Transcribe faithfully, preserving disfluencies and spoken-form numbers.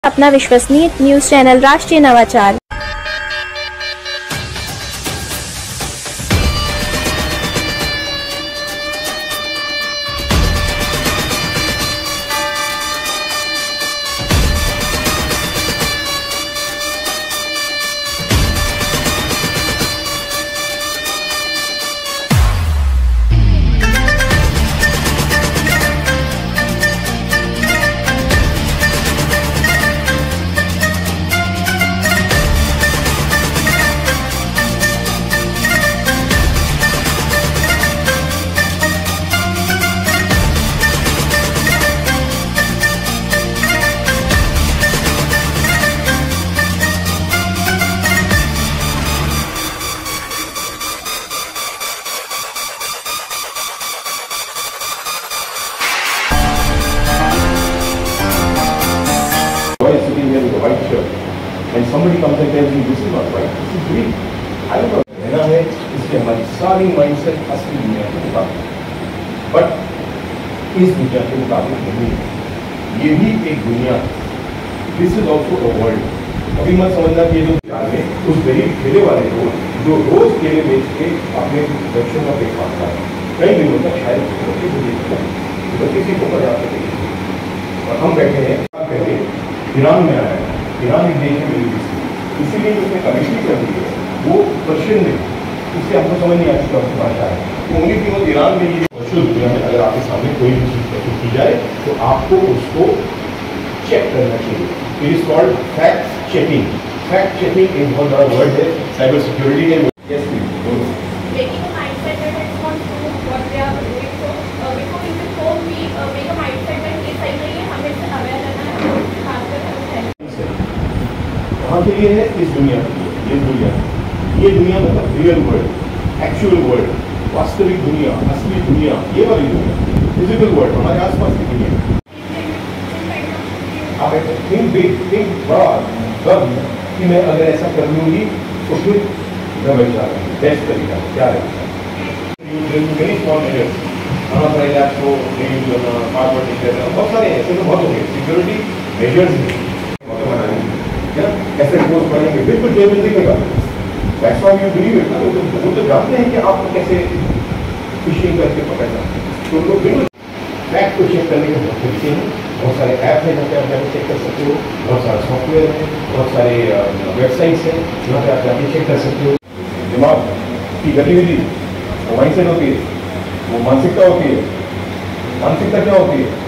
अपना विश्वसनीय news channel राष्ट्रीय नवाचार। White shirt, and somebody comes and tells me this is not white, this is green. I don't know. रहना है इसलिए हमारी सारी माइंडसेट असली दुनिया के मुताबिक, बट इस दुनिया के मुताबिक नहीं है। ये भी एक दुनिया है। This is also a world. अभी मत समझना कि ये जो बिहार में उस गरीब ठेले वाले लोग जो रोज केले बेच के अपने बच्चों का पेट पालता है, कई दिनों तक शायद तो किसी को पर्याप्त नहीं, और हम बैठे हैं पहले ईरान में आया है। ईरान एक देश में मिली, इसीलिए उसने कमिटी कर दी है वो पर्शियन में, इससे हमको समझ नहीं आती कौन सी भाषा है। तो उंगली कीमत ईरान में ये वर्चुअल दुनिया में अगर आपके सामने कोई भी चीज़ प्रस्तुत की जाए तो आपको उसको चेक करना चाहिए। It is called fact checking. Fact checking एक बहुत बड़ा वर्ड है साइबर सिक्योरिटी में। यस बोलो। कहाँ के लिए है? इस दुनिया के लिए। ये दुनिया ये दुनिया मतलब रियल वर्ल्ड, एक्चुअल वर्ल्ड, वास्तविक दुनिया, असली दुनिया, ये वाली दुनिया, फिजिकल वर्ल्ड, हमारे आसपास की दुनिया। आप थिंक बिग, थिंक ब्रॉड, कब कि मैं अगर ऐसा कर लूँगी तो फिर मैं बच जाऊँगी। बेस्ट तरीका क्या है? वेरी स्मॉल मेजर्स, हमारा पहले आपको पासवर्ड करना, बहुत सारे ऐसे तो बहुत हो गए। सिक्योरिटी मेजर्स क्या ऐसे कोर्स पढ़ेंगे बिल्कुल टेबल दिखेगा। That's why you believe it। वो तो जानते हैं कि आपको कैसे फिशिंग करके पकड़ना, तो लोग बिल्कुल फैक्ट को चेक करने के बहुत तरीके हैं। बहुत सारे ऐप हैं जहाँ पे आप जाके चेक कर सकते हो, बहुत सारा सॉफ्टवेयर है, बहुत सारे वेबसाइट्स हैं जहाँ पे आप जाके चेक कर सकते हो। दिमाग की गतिविधि वो माइंडसेट होती है, वो मानसिकता होती है। मानसिकता क्या होती है?